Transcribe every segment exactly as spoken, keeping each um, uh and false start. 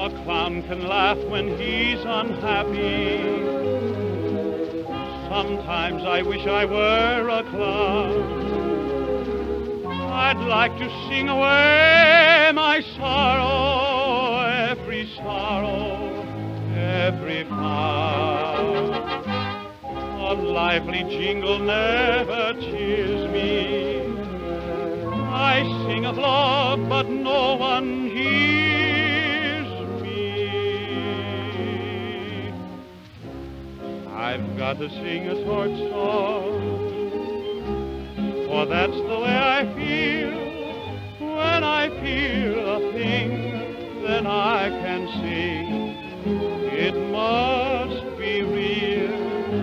A clown can laugh when he's unhappy. Sometimes I wish I were a clown. I'd like to sing away my sorrow, every sorrow, every frown. A lively jingle never cheers me. I sing of love, but no one hears me. I've got to sing a torch song, for that's the way I feel. When I feel a thing, then I can sing. It must be real.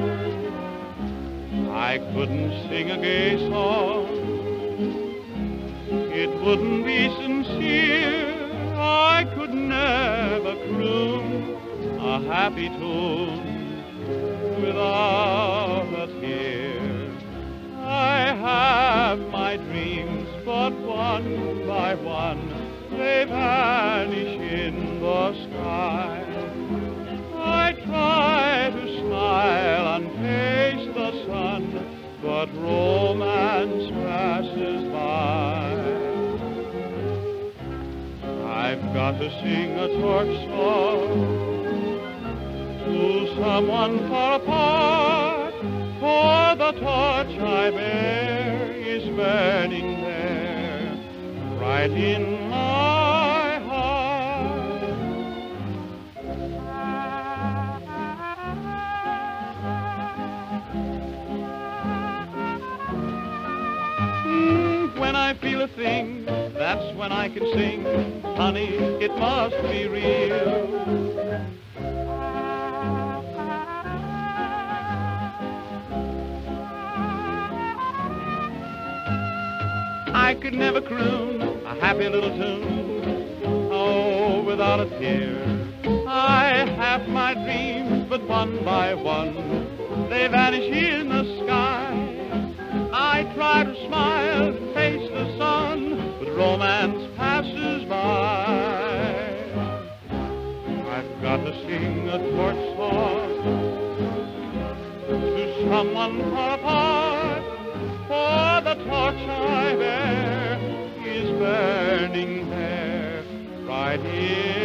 I couldn't sing a gay song, it wouldn't be sincere. I could never croon a happy tune without a tear. I have my dreams, but one by one they vanish in the sky. I try to smile and face the sun, but romance passes by. I've got to sing a torch song to someone far apart, for the torch I bear is burning there, right in my heart. Mm, when I feel a thing, that's when I can sing. Honey, it must be real. I could never croon a happy little tune, oh, without a tear. I have my dreams, but one by one they vanish in the sky. I try to smile and face the sun, but romance passes by. I've got to sing a torch song to someone far apart, for the torch I bear is burning there, right here.